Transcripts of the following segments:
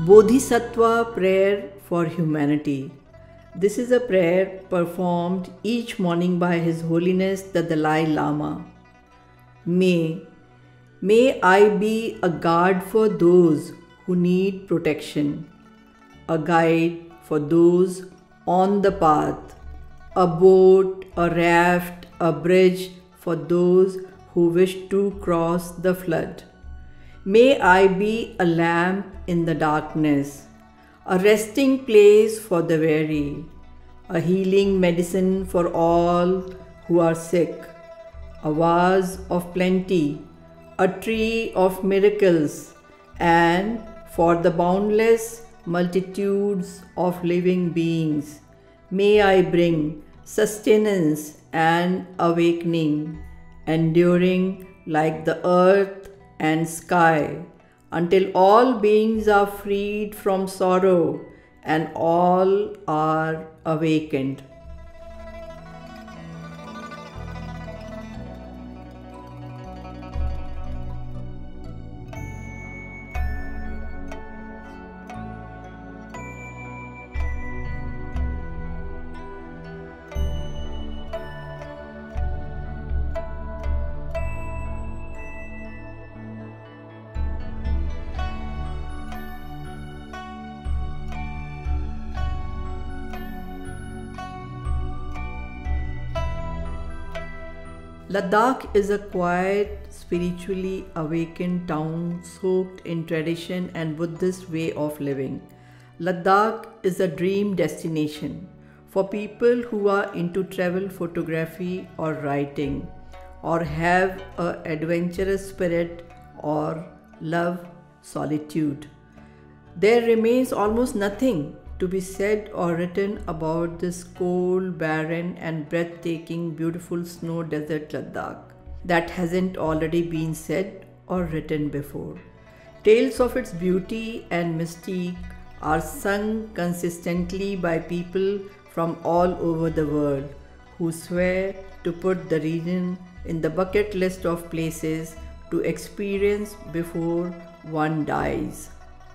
Bodhisattva Prayer for Humanity. This is a prayer performed each morning by His Holiness the Dalai Lama. May I be a guard for those who need protection, a guide for those on the path, a boat, a raft, a bridge for those who wish to cross the flood. May I be a lamp in the darkness, a resting place for the weary, a healing medicine for all who are sick, a vase of plenty, a tree of miracles, and for the boundless multitudes of living beings, may I bring sustenance and awakening, enduring like the earth and sky, until all beings are freed from sorrow and all are awakened. Ladakh is a quiet, spiritually awakened town soaked in tradition and Buddhist way of living. Ladakh is a dream destination for people who are into travel photography or writing, or have an adventurous spirit or love solitude. There remains almost nothing to be said or written about this cold, barren and breathtaking beautiful snow desert Ladakh that hasn't already been said or written before. Tales of its beauty and mystique are sung consistently by people from all over the world who swear to put the region in the bucket list of places to experience before one dies.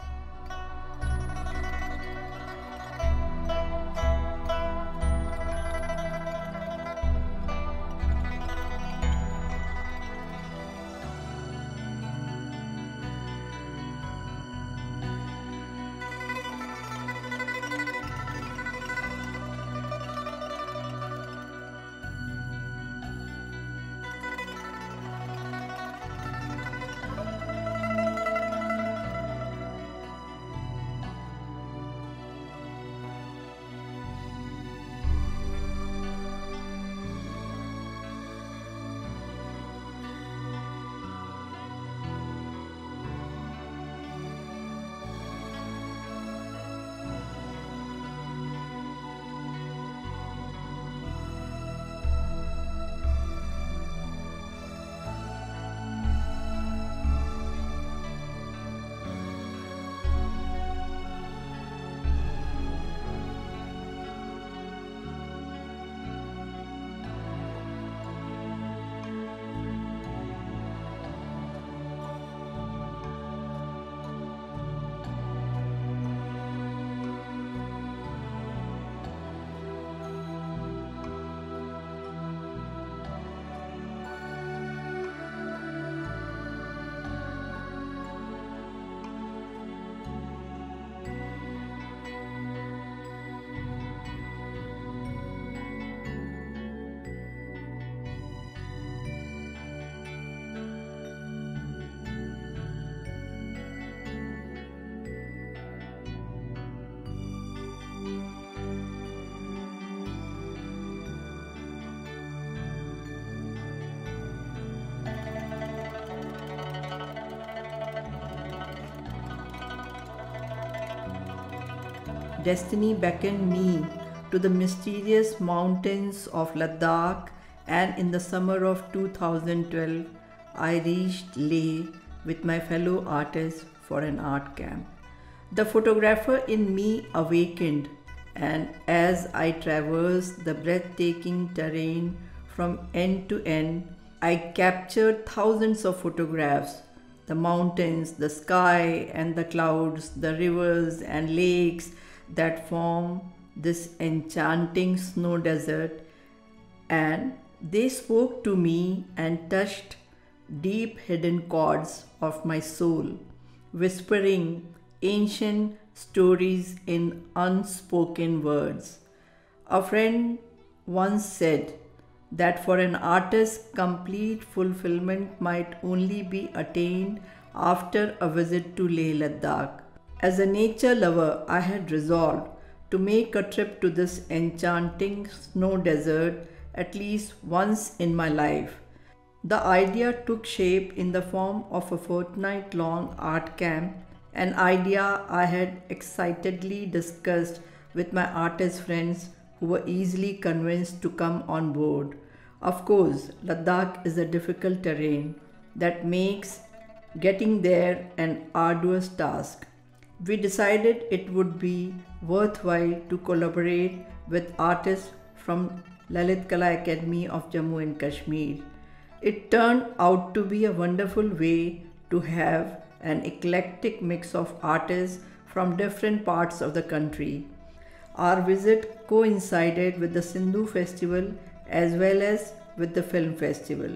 Destiny beckoned me to the mysterious mountains of Ladakh, and in the summer of 2012, I reached Leh with my fellow artists for an art camp. The photographer in me awakened, and as I traversed the breathtaking terrain from end to end, I captured thousands of photographs the mountains, the sky, and the clouds, the rivers and lakes that form this enchanting snow desert, and they spoke to me and touched deep hidden chords of my soul, whispering ancient stories in unspoken words. A friend once said that for an artist, complete fulfillment might only be attained after a visit to Leh Ladakh. As a nature lover, I had resolved to make a trip to this enchanting snow desert at least once in my life. The idea took shape in the form of a fortnight long art camp, an idea I had excitedly discussed with my artist friends who were easily convinced to come on board. Of course, Ladakh is a difficult terrain that makes getting there an arduous task. We decided it would be worthwhile to collaborate with artists from Lalit Kala Academy of Jammu and Kashmir. It turned out to be a wonderful way to have an eclectic mix of artists from different parts of the country. Our visit coincided with the Sindhu festival as well as with the film festival.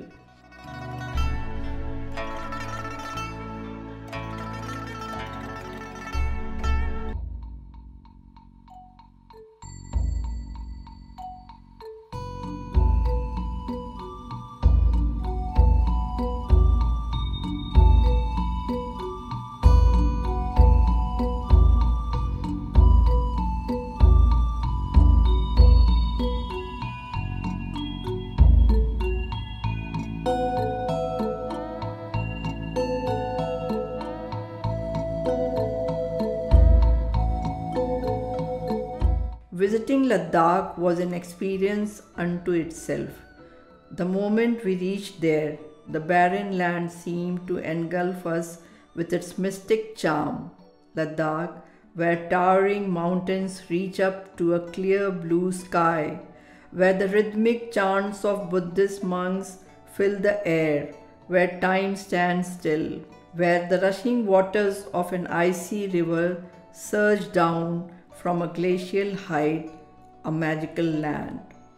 Visiting Ladakh was an experience unto itself. The moment we reached there, the barren land seemed to engulf us with its mystic charm. Ladakh, where towering mountains reach up to a clear blue sky, where the rhythmic chants of Buddhist monks fill the air, where time stands still, where the rushing waters of an icy river surge down from a glacial height, a magical land.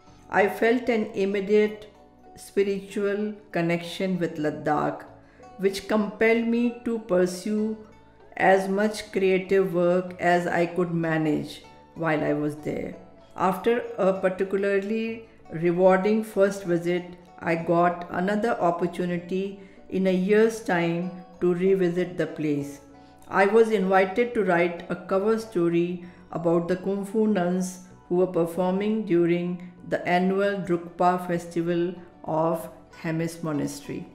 I felt an immediate spiritual connection with Ladakh, which compelled me to pursue as much creative work as I could manage while I was there. After a particularly rewarding first visit, I got another opportunity in a year's time to revisit the place. I was invited to write a cover story about the Kung Fu nuns who were performing during the annual Drukpa festival of Hemis Monastery.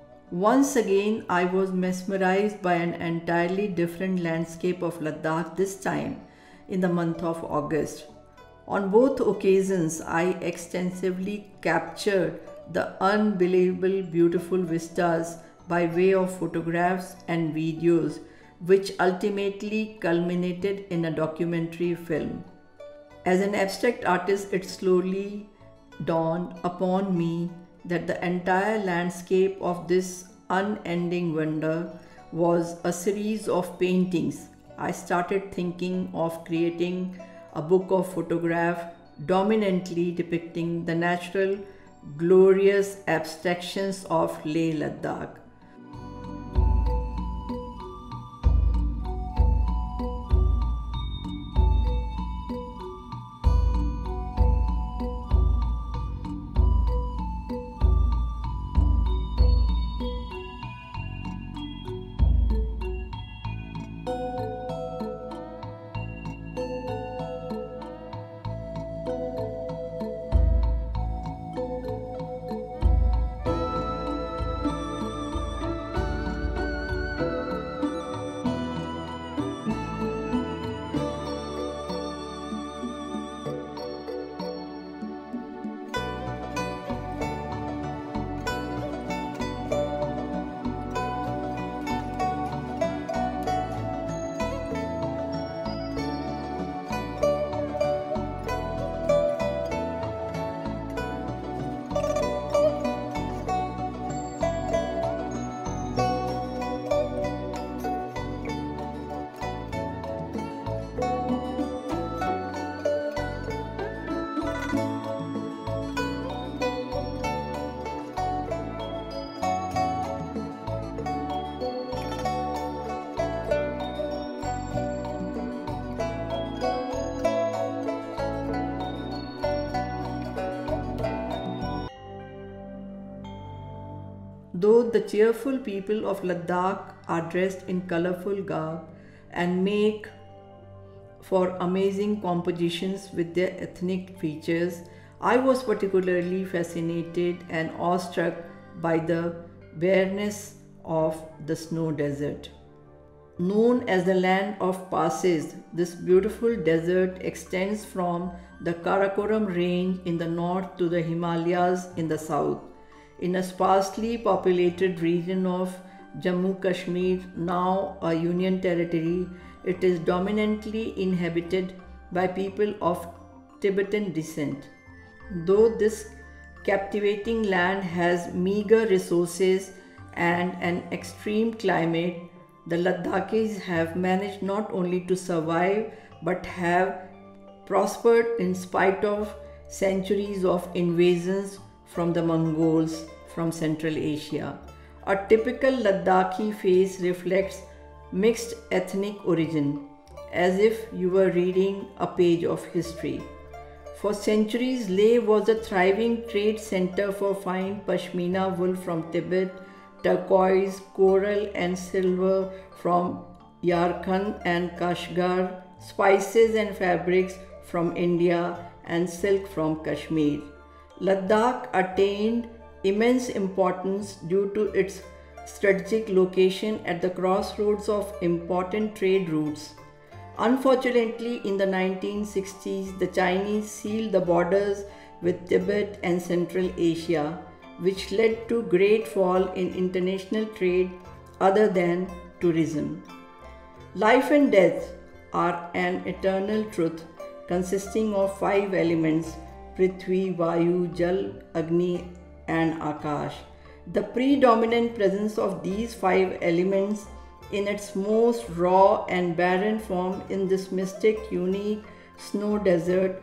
Once again, I was mesmerized by an entirely different landscape of Ladakh, this time in the month of August. On both occasions, I extensively captured the unbelievable beautiful vistas by way of photographs and videos, which ultimately culminated in a documentary film. As an abstract artist, it slowly dawned upon me that the entire landscape of this unending wonder was a series of paintings. I started thinking of creating a book of photographs dominantly depicting the natural, glorious abstractions of Leh Ladakh. Though the cheerful people of Ladakh are dressed in colorful garb and make for amazing compositions with their ethnic features, I was particularly fascinated and awestruck by the bareness of the snow desert. Known as the land of passes, this beautiful desert extends from the Karakoram range in the north to the Himalayas in the south. In a sparsely populated region of Jammu Kashmir, now a union territory, it is dominantly inhabited by people of Tibetan descent. Though this captivating land has meager resources and an extreme climate, the Ladakhis have managed not only to survive but have prospered in spite of centuries of invasions from the Mongols from Central Asia. A typical Ladakhi face reflects mixed ethnic origin, as if you were reading a page of history. For centuries, Leh was a thriving trade center for fine pashmina wool from Tibet, turquoise, coral and silver from Yarkand and Kashgar, spices and fabrics from India and silk from Kashmir. Ladakh attained immense importance due to its strategic location at the crossroads of important trade routes. Unfortunately, in the 1960s, the Chinese sealed the borders with Tibet and Central Asia, which led to great fall in international trade other than tourism. Life and death are an eternal truth consisting of 5 elements: Prithvi, Vayu, Jal, Agni and Akash. The predominant presence of these 5 elements in its most raw and barren form in this mystic, unique snow desert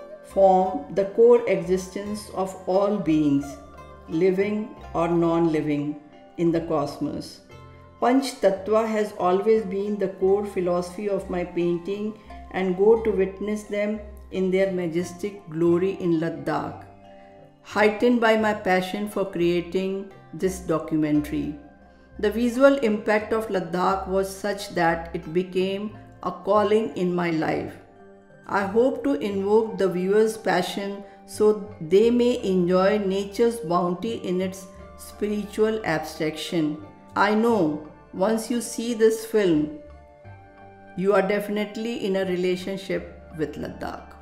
form the core existence of all beings, living or non-living, in the cosmos. Panch Tattva has always been the core philosophy of my painting and go to witness them in their majestic glory in Ladakh, heightened by my passion for creating this documentary. The visual impact of Ladakh was such that it became a calling in my life. I hope to invoke the viewers' passion so they may enjoy nature's bounty in its spiritual abstraction. I know once you see this film, you are definitely in a relationship with Ladakh.